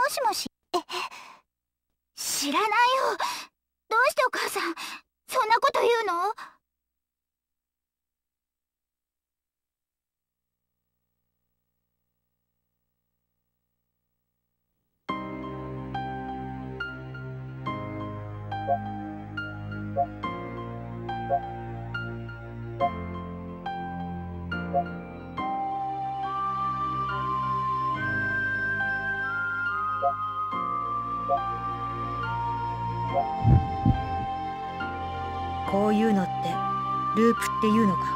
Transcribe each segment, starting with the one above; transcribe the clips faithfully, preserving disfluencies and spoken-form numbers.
もしもし。え、知らないよ。どうしてお母さんそんなこと言うの？ こういうのってループっていうのか。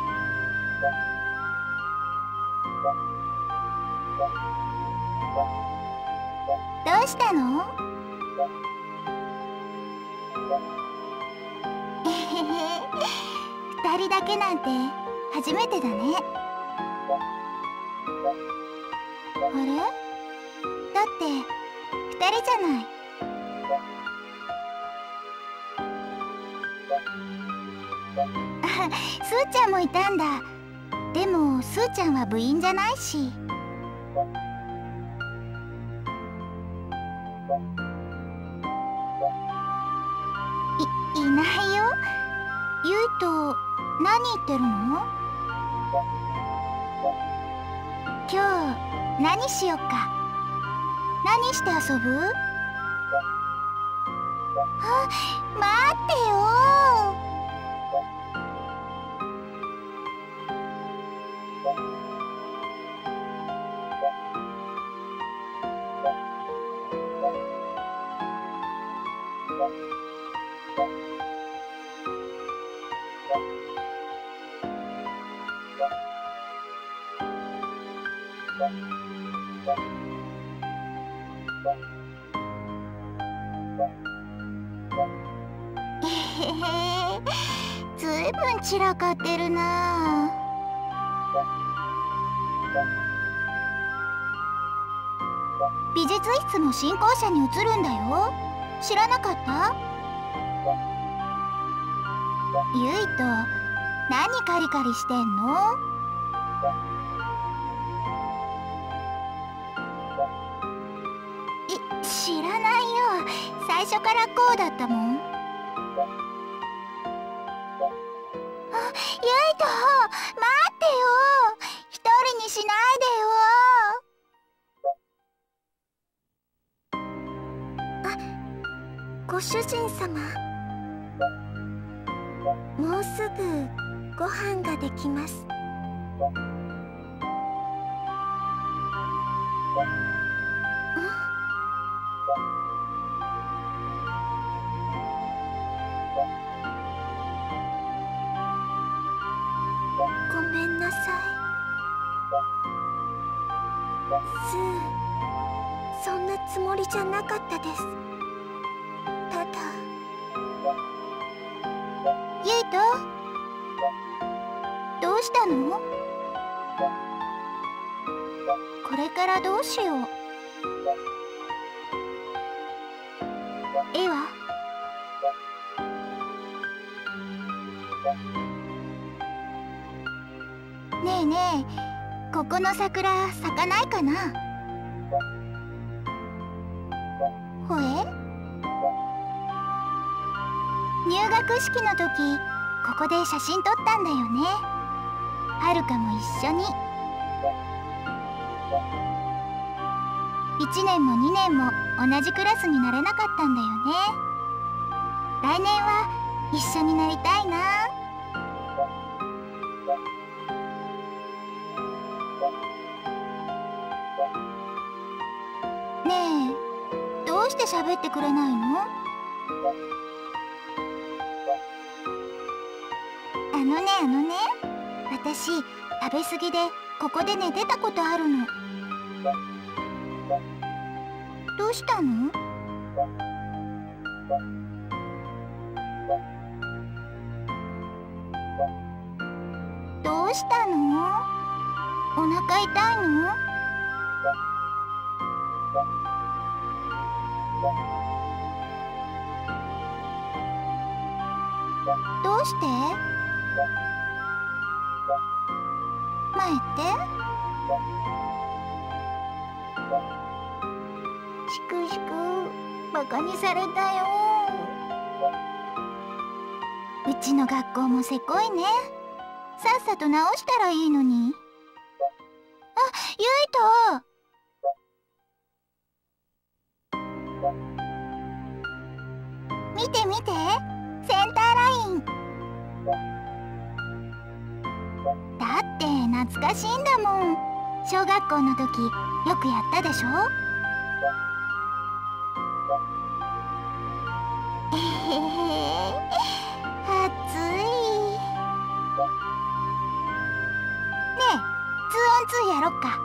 どうしたの？えへへ、二人だけなんて初めてだね。あれ？だって二人じゃない。あ、スーちゃんもいたんだ。でもスーちゃんは部員じゃないし。い、いないよ。ゆいと何言ってるの？今日何しよっか。何して遊ぶ？あ、待ってよ。えへへ、ずいぶん散らかってるなあ。美術室の新校舎に移るんだよ。知らなかった？ゆいと何カリカリしてんの？い、知らないよ。最初からこうだったもん。あ、ゆいと待ってよ。一人にしないでよ。ご主人様、もうすぐご飯ができます。ごめんなさい。スー、そんなつもりじゃなかったです。ただ、ゆいと、どうしたの？これからどうしよう。絵は？ねえねえ、ここの桜咲かないかな？ほえ？入学式の時ここで写真撮ったんだよね。はるかも一緒に。いちねんもにねんも同じクラスになれなかったんだよね。来年は一緒になりたいな。ねえ、どうして喋ってくれないの？あのねあのね、私食べ過ぎでここで寝てたことあるの。どうしたの？どうしたの？お腹痛いの？どうして？前って？ しくしくバカにされたよ。うちの学校もせこいね。さっさと直したらいいのに。あ、ゆいと見て見て、センターラインだって懐かしいんだもん。小学校の時よくやったでしょ。えへへ、暑いね。え、ツーオンツーやろっか。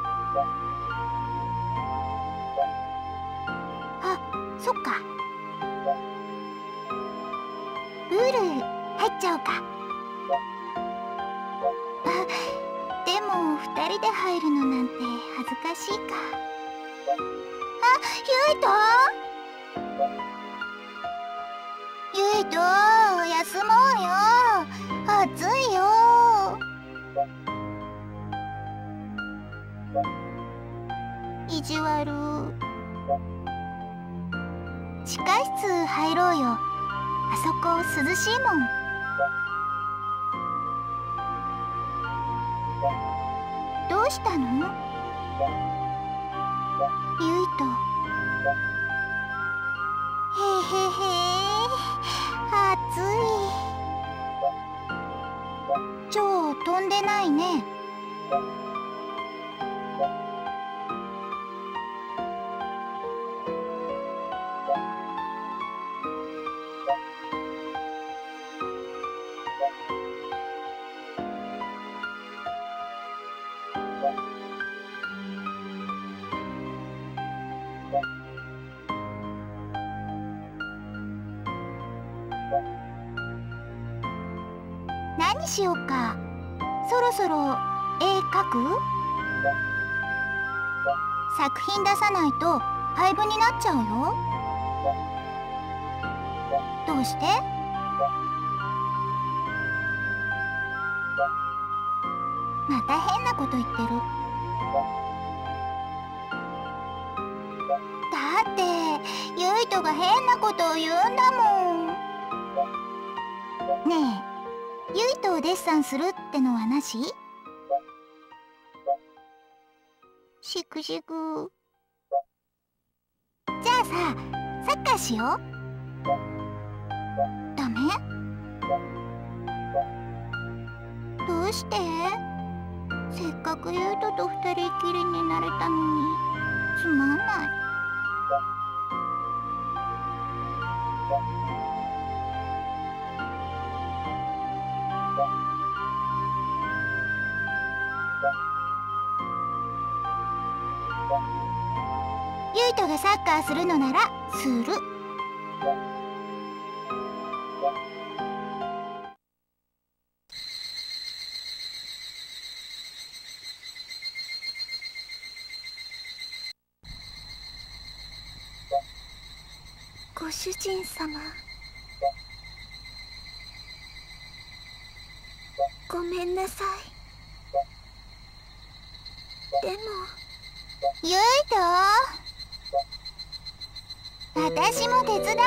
あ、そっか。ルール入っちゃおうか。あ、でもふたりで入るのなんて恥ずかしいか。あ、ゆいとゆいと休もうよ。暑いよ。意地悪。地下室入ろうよ。あそこ涼しいもん。どうしたの？ゆいと。へへへ、暑い。超飛んでないね。何しようか。そろそろ絵描く？作品出さないと廃部になっちゃうよ。どうして？また変なこと言ってる。だってゆいとが変なことを言うんだもん。ねえ、ゆいとをデッサンするってのはなし？しくしく。じゃあさ、サッカーしよう。ダメ？どうして？せっかくゆいとと二人きりになれたのにつまんない。ゆいとがサッカーするのならする。ご主人様、ごめんなさい。でもゆいと、私も手伝う。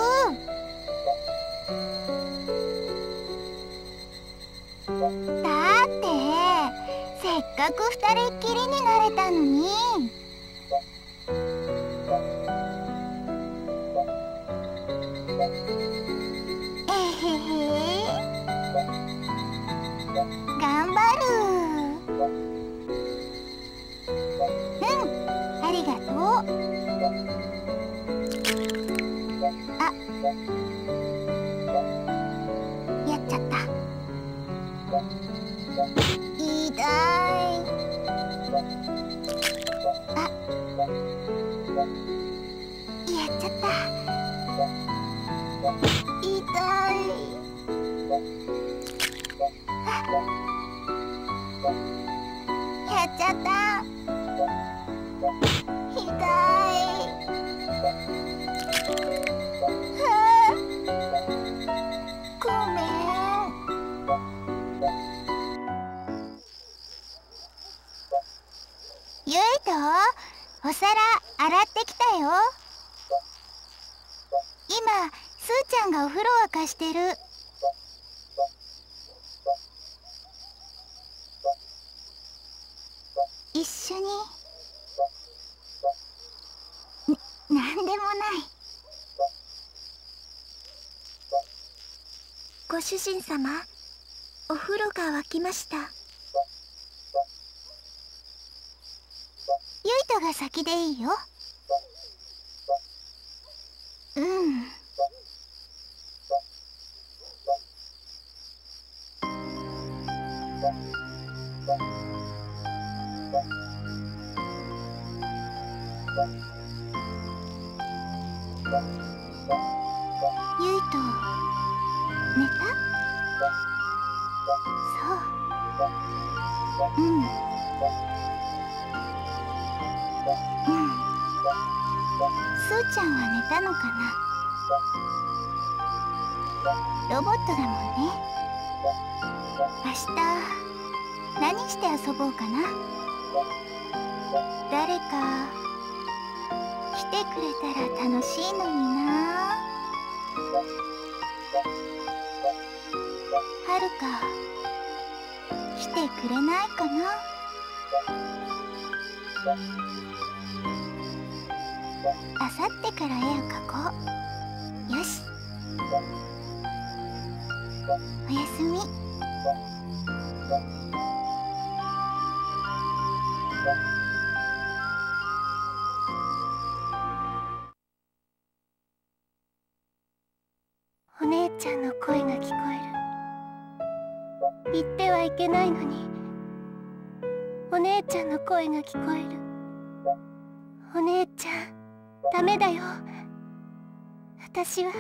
だってせっかく二人っきりになれたのに。えへへ、頑張る。うん、ありがとう。あ、やっちゃった。痛い。あ、やっちゃった。痛い。あ、やっちゃった。痛い。はあ、ごめん。ゆいと、お皿洗洗ってきたよ。今スーちゃんがお風呂沸かしてる。一緒に。な、なんでもない。 ご主人様、お風呂が沸きました。 ゆいとが先でいいよ。うん。ゆいと寝た？そう。うん。うん。スーちゃんは寝たのかな。ロボットだもんね。明日何して遊ぼうかな。誰か来てくれたら楽しいのにな。はるか来てくれないかな。あさってから絵を描こう。よし。おやすみ。 お姉ちゃんの声が聞こえる。言ってはいけないのに、お姉ちゃんの声が聞こえる。お姉ちゃん、ダメだよ。私は。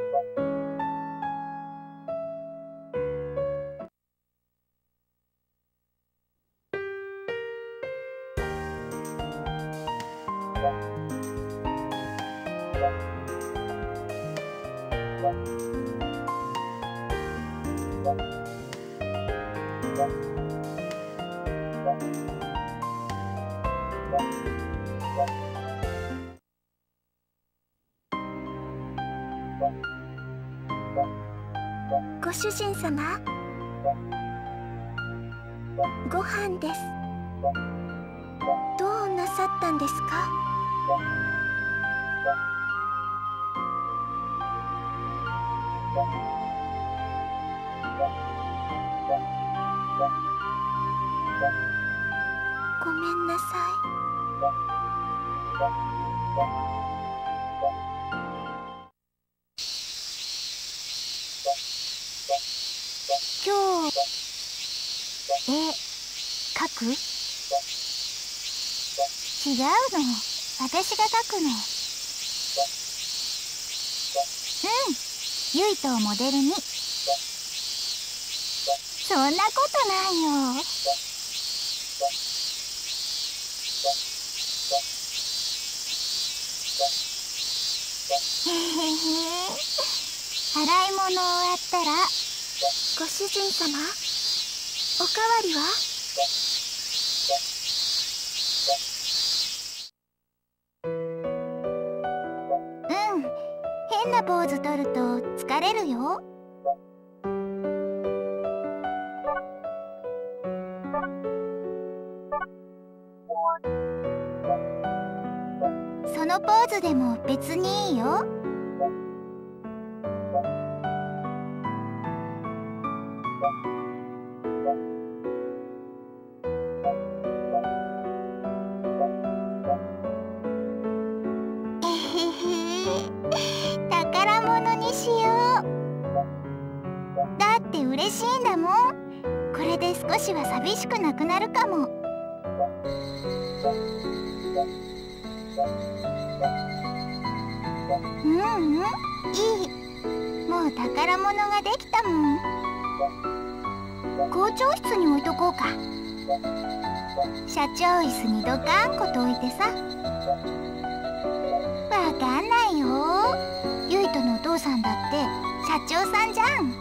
ご主人様、ご飯です。どうなさったんですか？ごめんなさい。 今日絵描く？違うの、私が描くの。うん、ゆいとをモデルに。そんなことないよ。へへへ。洗い物終わったら。 ご主人様、おかわりは？ うん、変なポーズ取ると疲れるよ。そのポーズでも別にいいよ。宝物にしよう。だって嬉しいんだもん。これで少しは寂しくなくなるかも。うんうん、いい。もう宝物ができたもん。校長室に置いとこうか。社長椅子にドカンこと置いてさ。わかんないよ。ゆいとのお父さんだって社長さんじゃん。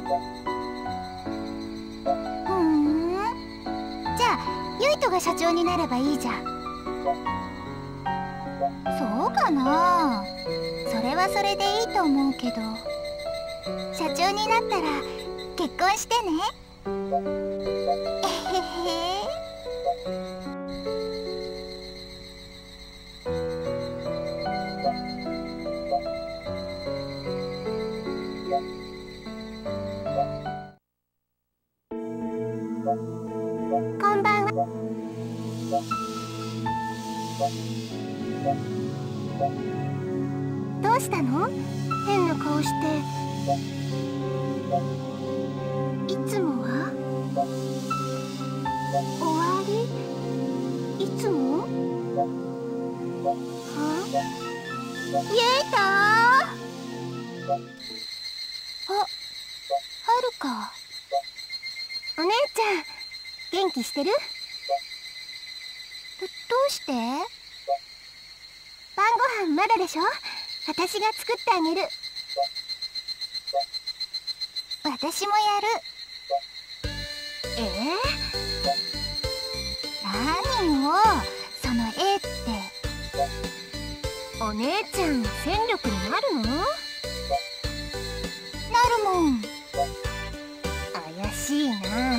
ふーん。じゃあゆいとが社長になればいいじゃん。 そうかな。それはそれでいいと思うけど、社長になったら結婚してね。えへへ。 こんばんは。どうしたの？変な顔して。いつもは？終わり？いつも？は？ゆいと？あ、はるか。お姉ちゃん、元気してる？ど、どうして？晩ご飯まだでしょ？私が作ってあげる。 私もやる。 えー、 何よ、その絵って。 お姉ちゃん、戦力になるの？ なるもん。 怪しいな。なる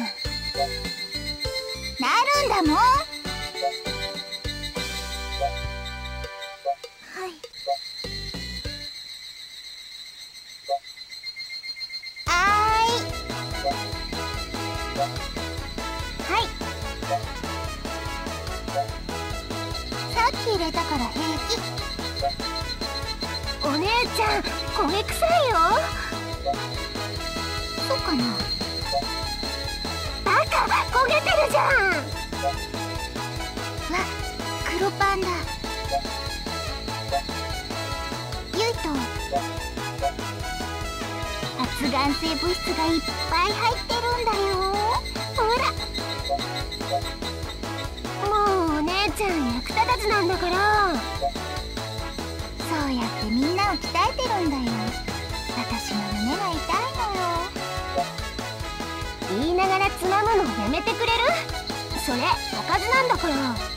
んだもん。入れたから平気。 お姉ちゃん、焦げ臭いよ。 そうかな。 バカ、焦げてるじゃん。 わ、黒パンだ。ゆいと、発がん性物質がいっぱい入ってるんだよ。ほら。 もうお姉ちゃん役立たずなんだから。 そうやってみんなを鍛えてるんだよ。私の胸が痛いのよ。 言いながらつまむのやめてくれる？それおかずなんだから。